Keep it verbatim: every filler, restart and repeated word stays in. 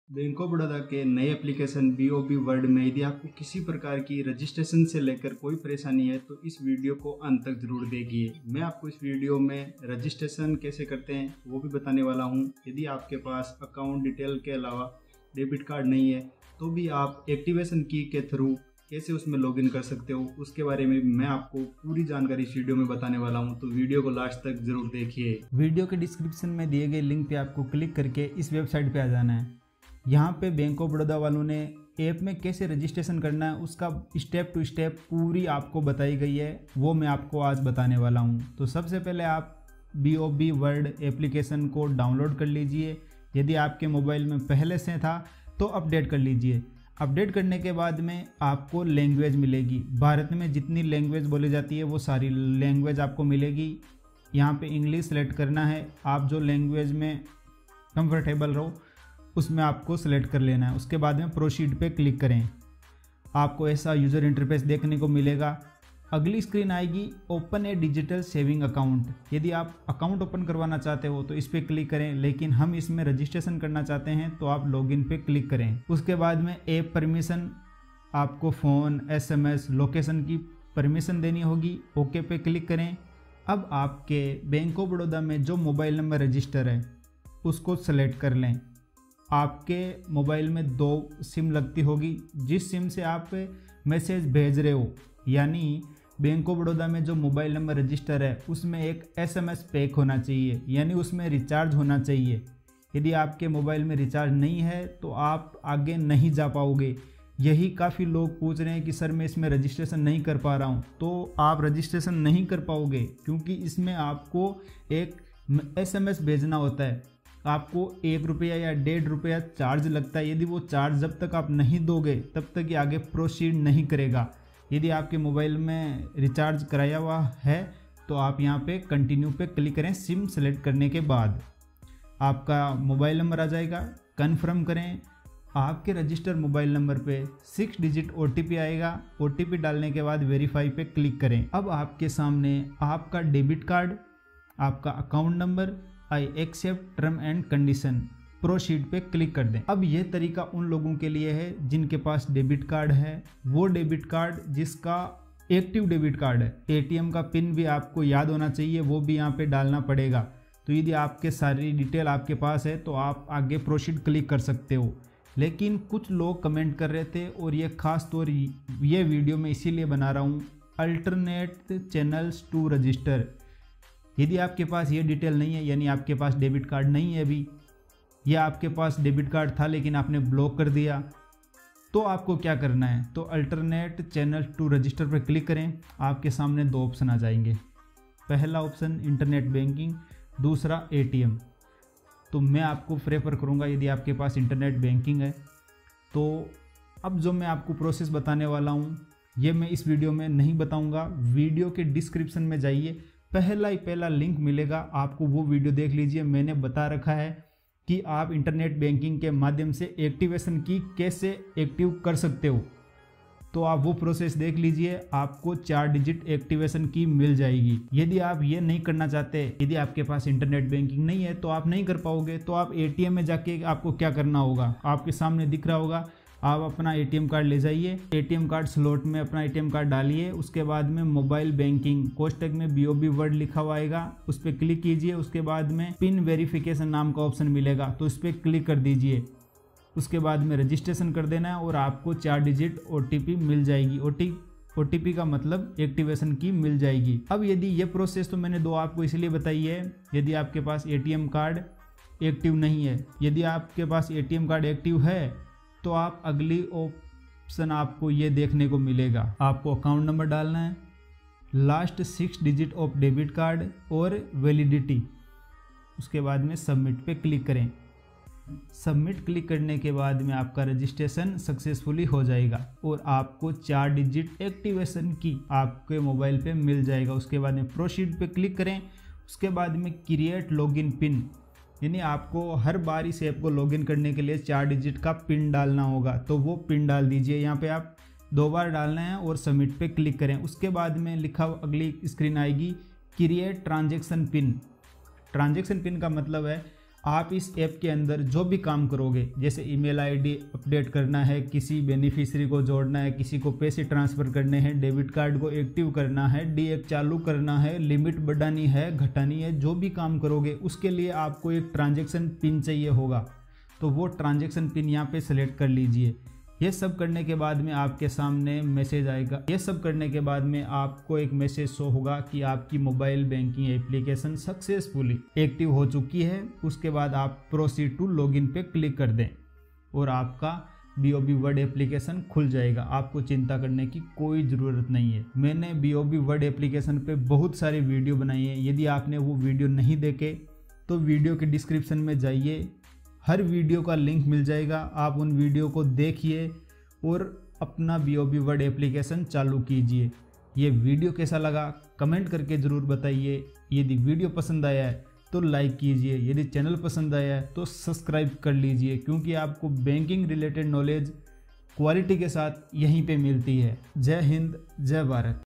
Bank of Baroda के नए application B O B world में यदि आपको किसी प्रकार की रजिस्ट्रेशन से लेकर कोई परेशानी है तो इस वीडियो को अंत तक जरूर देखिए। मैं आपको इस वीडियो में रजिस्ट्रेशन कैसे करते हैं वो भी बताने वाला हूं। यदि आपके पास अकाउंट डिटेल के अलावा डेबिट कार्ड नहीं है तो भी आप एक्टिवेशन की के थ्रू कैसे उसमें लॉगिन कर सकते हो उसके बारे में मैं आपको पूरी जानकारी इस वीडियो में बताने वाला हूं, तो वीडियो को लास्ट तक जरूर देखिए। वीडियो के डिस्क्रिप्शन में दिए गए लिंक पे आपको क्लिक करके इस वेबसाइट पे आ जाना है। यहाँ पे बैंक ऑफ बड़ौदा वालों ने ऐप में कैसे रजिस्ट्रेशन करना है उसका स्टेप टू स्टेप पूरी आपको बताई गई है, वो मैं आपको आज बताने वाला हूँ। तो सबसे पहले आप B O B world application को डाउनलोड कर लीजिए। यदि आपके मोबाइल में पहले से था तो अपडेट कर लीजिए। अपडेट करने के बाद में आपको लैंग्वेज मिलेगी। भारत में जितनी लैंग्वेज बोली जाती है वो सारी लैंग्वेज आपको मिलेगी। यहाँ पे इंग्लिश सेलेक्ट करना है। आप जो लैंग्वेज में कंफर्टेबल रहो उसमें आपको सेलेक्ट कर लेना है। उसके बाद में प्रोसीड पे क्लिक करें। आपको ऐसा यूज़र इंटरफेस देखने को मिलेगा। अगली स्क्रीन आएगी open a digital saving account. यदि आप अकाउंट ओपन करवाना चाहते हो तो इस पर क्लिक करें, लेकिन हम इसमें रजिस्ट्रेशन करना चाहते हैं तो आप लॉगिन पे क्लिक करें। उसके बाद में ऐप परमिशन, आपको फ़ोन, एसएमएस, लोकेशन की परमिशन देनी होगी। ओके पे क्लिक करें। अब आपके बैंक ऑफ बड़ौदा में जो मोबाइल नंबर रजिस्टर है उसको सेलेक्ट कर लें। आपके मोबाइल में दो सिम लगती होगी। जिस सिम से आप मैसेज भेज रहे हो, यानी बैंक ऑफ बड़ौदा में जो मोबाइल नंबर रजिस्टर है उसमें एक एसएमएस पैक होना चाहिए, यानी उसमें रिचार्ज होना चाहिए। यदि आपके मोबाइल में रिचार्ज नहीं है तो आप आगे नहीं जा पाओगे। यही काफ़ी लोग पूछ रहे हैं कि सर मैं इसमें रजिस्ट्रेशन नहीं कर पा रहा हूँ, तो आप रजिस्ट्रेशन नहीं कर पाओगे क्योंकि इसमें आपको एक एसएमएस भेजना होता है। आपको एक रुपया या डेढ़ रुपया चार्ज लगता है। यदि वो चार्ज जब तक आप नहीं दोगे तब तक ये आगे प्रोसीड नहीं करेगा। यदि आपके मोबाइल में रिचार्ज कराया हुआ है तो आप यहाँ पे कंटिन्यू पे क्लिक करें। सिम सेलेक्ट करने के बाद आपका मोबाइल नंबर आ जाएगा। कन्फर्म करें। आपके रजिस्टर मोबाइल नंबर पे six digit O T P आएगा। ओ टी पी डालने के बाद वेरीफाई पे क्लिक करें। अब आपके सामने आपका डेबिट कार्ड, आपका account number, I accept term and condition, proceed पे क्लिक कर दें। अब यह तरीका उन लोगों के लिए है जिनके पास डेबिट कार्ड है। वो डेबिट कार्ड जिसका एक्टिव डेबिट कार्ड है। एटीएम का पिन भी आपको याद होना चाहिए, वो भी यहाँ पे डालना पड़ेगा। तो यदि आपके सारी डिटेल आपके पास है तो आप आगे प्रोसीड क्लिक कर सकते हो। लेकिन कुछ लोग कमेंट कर रहे थे और ये खास तौर ये वीडियो मैं इसीलिए बना रहा हूँ, अल्टरनेट चैनल्स टू रजिस्टर। यदि आपके पास ये डिटेल नहीं है, यानी आपके पास डेबिट कार्ड नहीं है अभी, या आपके पास डेबिट कार्ड था लेकिन आपने ब्लॉक कर दिया, तो आपको क्या करना है, तो अल्टरनेट चैनल टू रजिस्टर पर क्लिक करें। आपके सामने दो ऑप्शन आ जाएंगे। पहला ऑप्शन इंटरनेट बैंकिंग, दूसरा एटीएम। तो मैं आपको प्रेफर करूंगा यदि आपके पास इंटरनेट बैंकिंग है तो अब जो मैं आपको प्रोसेस बताने वाला हूं ये मैं इस वीडियो में नहीं बताऊंगा। वीडियो के डिस्क्रिप्शन में जाइए, पहला ही पहला लिंक मिलेगा, आपको वो वीडियो देख लीजिए। मैंने बता रखा है कि आप इंटरनेट बैंकिंग के माध्यम से एक्टिवेशन की कैसे एक्टिव कर सकते हो, तो आप वो प्रोसेस देख लीजिए। आपको चार डिजिट एक्टिवेशन की मिल जाएगी। यदि आप ये नहीं करना चाहते, यदि आपके पास इंटरनेट बैंकिंग नहीं है तो आप नहीं कर पाओगे, तो आप एटीएम में जाके आपको क्या करना होगा, आपके सामने दिख रहा होगा। आप अपना एटीएम कार्ड ले जाइए, एटीएम कार्ड स्लॉट में अपना एटीएम कार्ड डालिए। उसके बाद में मोबाइल बैंकिंग कोष्टक में बी ओ बी वर्ल्ड लिखा हुआ आएगा, उस पर क्लिक कीजिए। उसके बाद में पिन वेरिफिकेशन नाम का ऑप्शन मिलेगा, तो उस पर क्लिक कर दीजिए। उसके बाद में रजिस्ट्रेशन कर देना है और आपको चार डिजिट ओ टी पी मिल जाएगी। ओ टी पी का मतलब एक्टिवेशन की मिल जाएगी। अब यदि ये प्रोसेस तो मैंने दो आपको इसलिए बताई है, यदि आपके पास एटीएम कार्ड एक्टिव नहीं है। यदि आपके पास एटीएम कार्ड एक्टिव है तो आप अगली ऑप्शन आपको ये देखने को मिलेगा। आपको अकाउंट नंबर डालना है, last six digit of debit card और वैलिडिटी। उसके बाद में सबमिट पे क्लिक करें। सबमिट क्लिक करने के बाद में आपका रजिस्ट्रेशन सक्सेसफुली हो जाएगा और आपको चार डिजिट एक्टिवेशन की आपके मोबाइल पे मिल जाएगा। उसके बाद में प्रोसीड पे क्लिक करें। उसके बाद में क्रिएट लॉगिन पिन, यानी आपको हर बार इस ऐप को लॉगिन करने के लिए चार डिजिट का पिन डालना होगा, तो वो पिन डाल दीजिए। यहाँ पे आप दो बार डालना है और सबमिट पे क्लिक करें। उसके बाद में लिखा अगली स्क्रीन आएगी create transaction PIN. Transaction PIN का मतलब है आप इस ऐप के अंदर जो भी काम करोगे, जैसे ईमेल आईडी अपडेट करना है, किसी बेनिफिशियरी को जोड़ना है, किसी को पैसे ट्रांसफ़र करने हैं, डेबिट कार्ड को एक्टिव करना है, डी एक चालू करना है, लिमिट बढ़ानी है, घटानी है, जो भी काम करोगे उसके लिए आपको एक ट्रांजैक्शन पिन चाहिए होगा। तो वो ट्रांजैक्शन पिन यहाँ पे सेलेक्ट कर लीजिए। ये सब करने के बाद में आपके सामने मैसेज आएगा। ये सब करने के बाद में आपको एक मैसेज शो होगा कि आपकी mobile banking application successfully active हो चुकी है। उसके बाद आप प्रोसीड टू लॉगिन पे क्लिक कर दें और आपका B O B world application खुल जाएगा। आपको चिंता करने की कोई ज़रूरत नहीं है। मैंने B O B world application पे बहुत सारी वीडियो बनाई है। यदि आपने वो वीडियो नहीं देखे तो वीडियो के डिस्क्रिप्शन में जाइए, हर वीडियो का लिंक मिल जाएगा। आप उन वीडियो को देखिए और अपना B O B world application चालू कीजिए। ये वीडियो कैसा लगा कमेंट करके ज़रूर बताइए। यदि वीडियो पसंद आया है तो लाइक कीजिए, यदि चैनल पसंद आया है तो सब्सक्राइब कर लीजिए, क्योंकि आपको बैंकिंग रिलेटेड नॉलेज क्वालिटी के साथ यहीं पे मिलती है। जय हिंद, जय भारत।